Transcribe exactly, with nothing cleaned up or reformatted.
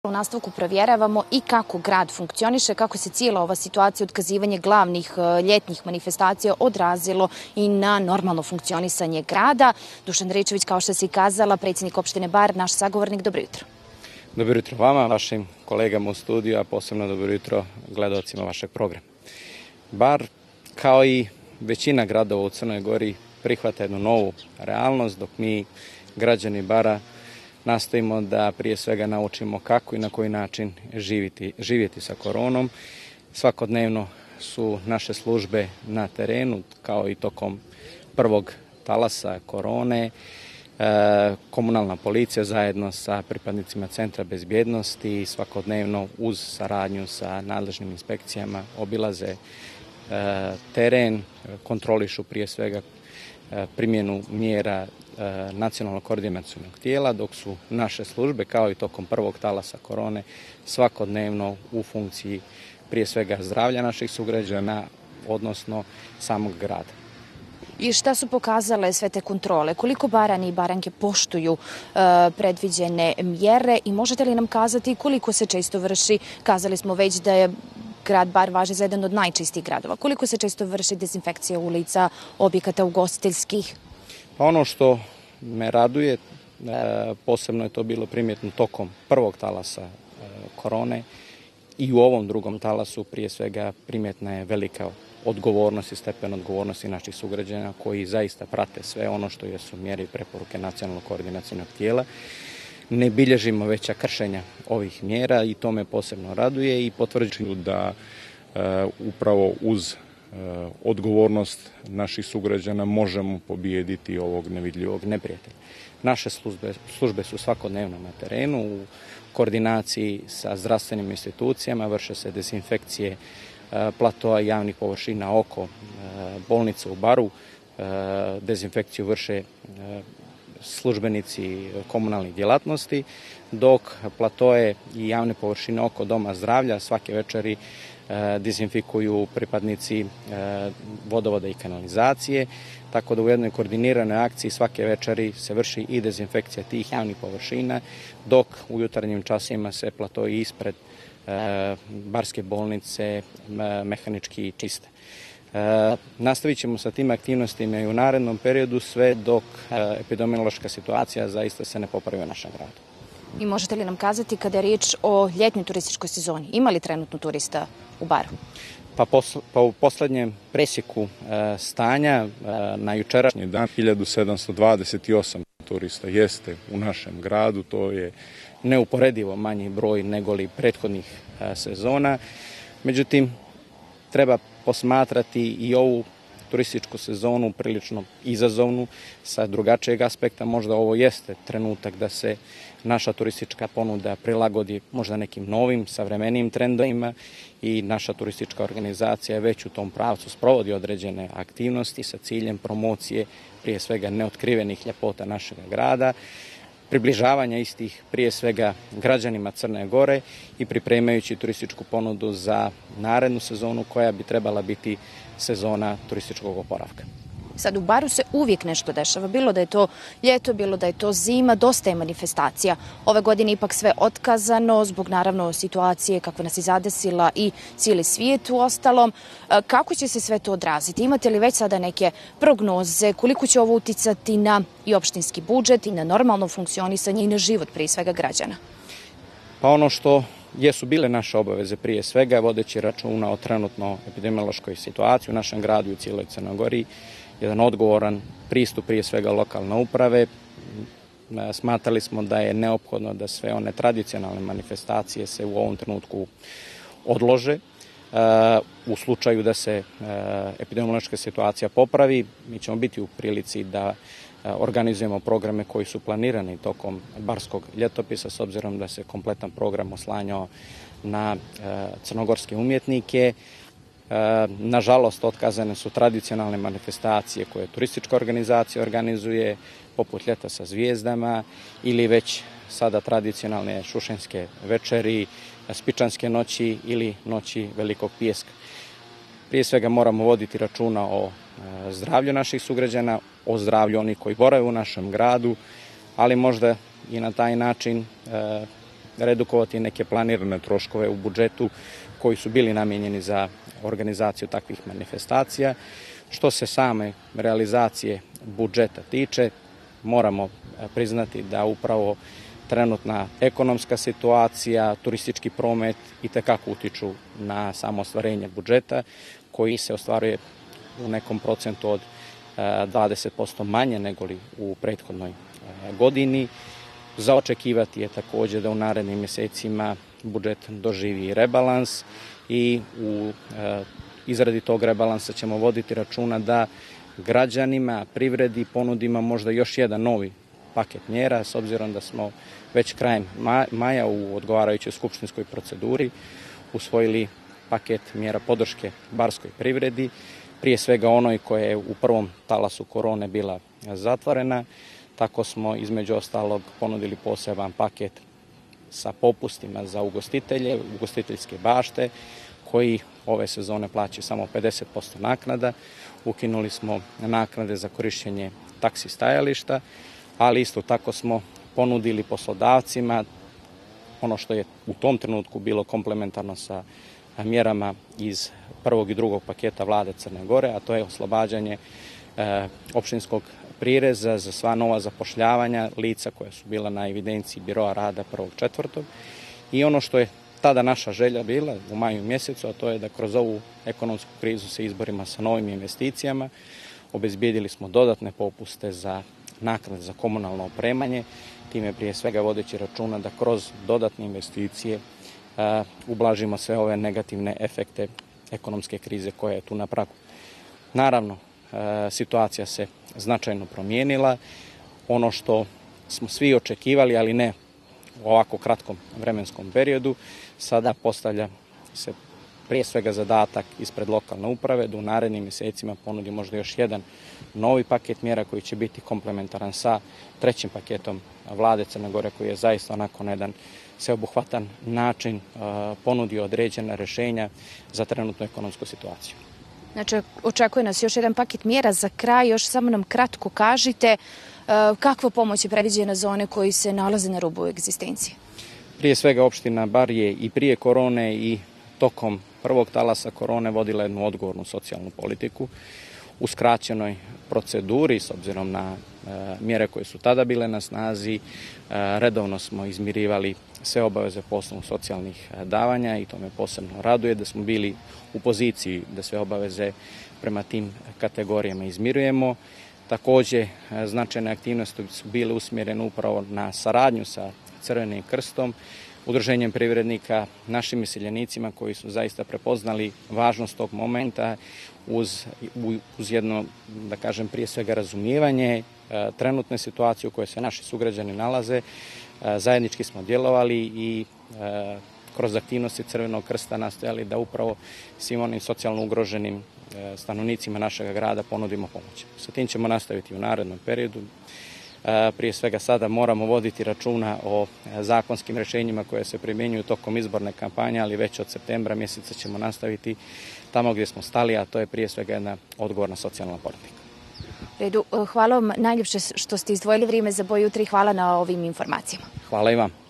U nastavku provjeravamo i kako grad funkcioniše, kako se cijela ova situacija otkazivanje glavnih ljetnih manifestacija odrazilo i na normalno funkcionisanje grada. Dušan Daričević, kao što si kazala, predsjednik opštine Bar, naš sagovornik, dobro jutro. Dobro jutro vama, vašim kolegama u studiju, a posebno dobro jutro gledalcima vašeg programa. Bar, kao i većina gradova u Crnoj Gori, prihvata jednu novu realnost, dok mi, građani Bara, nastojimo da prije svega naučimo kako i na koji način živjeti, živjeti sa koronom. Svakodnevno su naše službe na terenu, kao i tokom prvog talasa korone. E, komunalna policija zajedno sa pripadnicima Centra bezbjednosti svakodnevno uz saradnju sa nadležnim inspekcijama obilaze e, teren, kontrolišu prije svega e, primjenu mjera nacionalnog koordinacionog tijela, dok su naše službe, kao i tokom prvog talasa korone, svakodnevno u funkciji prije svega zdravlja naših sugrađana, odnosno samog grada. I šta su pokazale sve te kontrole? Koliko Barani i Baranke poštuju e, predviđene mjere i možete li nam kazati koliko se često vrši, kazali smo već da je grad Bar važi za jedan od najčistijih gradova, koliko se često vrši dezinfekcija ulica, objekata ugostiteljskih? Pa ono što me raduje, posebno je to bilo primjetno tokom prvog talasa korone i u ovom drugom talasu prije svega primjetna je velika odgovornost i stepen odgovornosti naših sugrađana koji zaista prate sve ono što jesu mjere i preporuke nacionalnog koordinacionog tijela. Ne bilježimo veća kršenja ovih mjera i to me posebno raduje i potvrđuju da e, upravo uz odgovornost naših sugrađana možemo pobijediti ovog nevidljivog neprijatelja. Naše službe, službe su svakodnevno na terenu, u koordinaciji sa zdravstvenim institucijama, vrše se dezinfekcije platoa i javnih površina oko bolnice u Baru, dezinfekciju vrše službenici komunalnih djelatnosti, dok platoje i javne površine oko Doma zdravlja svake večeri dezinfikuju pripadnici vodovoda i kanalizacije, tako da u jednoj koordiniranoj akciji svake večeri se vrši i dezinfekcija tih javnih površina, dok u jutarnjim časima se platoji ispred Barske bolnice mehanički čiste. Nastavit ćemo sa tim aktivnostima i u narednom periodu sve dok epidemiološka situacija zaista se ne popravi u našem gradu. I možete li nam kazati kada je riječ o ljetnoj turističkoj sezoni? Ima li trenutno turista u Baru? Pa, posl pa u posljednjem presjeku e, stanja e, na jučerašnji dan hiljadu sedamsto dvadeset osam turista jeste u našem gradu. To je neuporedivo manji broj nego li prethodnih e, sezona. Međutim, treba posmatrati i ovu turističku sezonu prilično izazovnu sa drugačijeg aspekta. Možda ovo jeste trenutak da se naša turistička ponuda prilagodi možda nekim novim, savremenijim trendovima i naša turistička organizacija već u tom pravcu sprovodi određene aktivnosti sa ciljem promocije prije svega neotkrivenih ljepota našeg grada, približavanja istih prije svega građanima Crne Gore i pripremajući turističku ponudu za narednu sezonu koja bi trebala biti sezona turističkog oporavka. Sad u Baru se uvijek nešto dešava, bilo da je to ljeto, bilo da je to zima, dosta je manifestacija. Ove godine ipak sve otkazano zbog naravno situacije kakva nas je zadesila i cijeli svijet u ostalom. Kako će se sve to odraziti? Imate li već sada neke prognoze? Koliko će ovo uticati na i opštinski budžet i na normalno funkcionisanje i na život prije svega građana? Pa ono što jesu bile naše obaveze prije svega, vodeći računa o trenutno epidemiološkoj situaciji u našem gradu i u cijeloj Crnoj Gori, jedan odgovoran pristup prije svega lokalne uprave. Smatrali smo da je neophodno da sve one tradicionalne manifestacije se u ovom trenutku odlože. U slučaju da se epidemiološka situacija popravi, mi ćemo biti u prilici da organizujemo programe koji su planirani tokom barskog ljetopisa, s obzirom da se kompletan program oslanjao na crnogorske umjetnike. Nažalost, otkazane su tradicionalne manifestacije koje turistička organizacija organizuje, poput Ljeta sa zvijezdama ili već sada tradicionalne šušenjske večeri, Spičanske noći ili Noći Velikog pijeska. Prije svega moramo voditi računa o zdravlju naših sugrađana, o zdravlju onih koji borave u našem gradu, ali možda i na taj način redukovati neke planirane troškove u budžetu koji su bili namijenjeni za organizaciju takvih manifestacija. Što se same realizacije budžeta tiče, moramo priznati da upravo trenutna ekonomska situacija, turistički promet itekako utiču na samo ostvarenje budžeta koji se ostvaruje u nekom procentu od dvadeset posto manje nego li u prethodnoj godini. Za očekivati je takođe da u narednim mjesecima budžet doživi rebalans i u izradi tog rebalansa ćemo voditi računa da građanima, privredi ponudimo možda još jedan novi paket mjera, s obzirom da smo već krajem maja u odgovarajućoj skupštinskoj proceduri usvojili paket mjera podrške barskoj privredi, prije svega onoj koja je u prvom talasu korone bila zatvorena. Tako smo između ostalog ponudili poseban paket sa popustima za ugostitelje, ugostiteljske bašte, koji ove sezone plaćaju samo pedeset posto naknada. Ukinuli smo naknade za korišćenje taksi stajališta, ali isto tako smo ponudili poslodavcima ono što je u tom trenutku bilo komplementarno sa mjerama iz prvog i drugog paketa vlade Crne Gore, a to je oslobađanje e, opštinskog prireza za sva nova zapošljavanja lica koja su bila na evidenciji biroa rada prvog četvrtog. I ono što je tada naša želja bila u maju mjesecu, a to je da kroz ovu ekonomsku krizu se izborimo sa novim investicijama. Obezbijedili smo dodatne popuste za naknade za komunalno opremanje, time prije svega vodeći računa da kroz dodatne investicije uh, ublažimo sve ove negativne efekte ekonomske krize koja je tu na pragu. Naravno, uh, situacija se značajno promijenila. Ono što smo svi očekivali, ali ne u ovako kratkom vremenskom periodu, sada postavlja se prije svega zadatak ispred lokalne uprave da u narednim mjesecima ponudi možda još jedan novi paket mjera koji će biti komplementaran sa trećim paketom vlade Crne Gore koji je zaista onako na jedan sveobuhvatan način ponudio određena rješenja za trenutnu ekonomsku situaciju. Znači, očekuje nas još jedan paket mjera. Za kraj još samo nam kratko kažite kakva pomoć je predviđena za one koji se nalaze na rubu egzistencije? Prije svega opština Bar je i prije korone i tokom prvog talasa korone vodila jednu odgovornu socijalnu politiku u skraćenoj proceduri s obzirom na e, mjere koje su tada bile na snazi. E, redovno smo izmirivali sve obaveze po osnovu socijalnih davanja i to me posebno raduje da smo bili u poziciji da sve obaveze prema tim kategorijama izmirujemo. Takođe, značajne aktivnosti su bile usmjerene upravo na saradnju sa Crvenim krstom, udruženjem privrednika, našim iseljenicima koji su zaista prepoznali važnost tog momenta uz, uz jedno, da kažem, prije svega razumijevanje e, trenutne situacije u kojoj se naši sugrađani nalaze. E, zajednički smo djelovali i e, kroz aktivnosti Crvenog krsta nastojali da upravo svim onim socijalno ugroženim e, stanovnicima našeg grada ponudimo pomoć. Sa tim ćemo nastaviti u narednom periodu. Prije svega sada moramo voditi računa o zakonskim rješenjima koje se primjenjuju tokom izborne kampanje, ali već od septembra mjeseca ćemo nastaviti tamo gdje smo stali, a to je prije svega jedna odgovorna socijalna politika. Redu, hvala vam najljepše što ste izdvojili vrijeme za Boj jutra i hvala na ovim informacijama. Hvala i vam.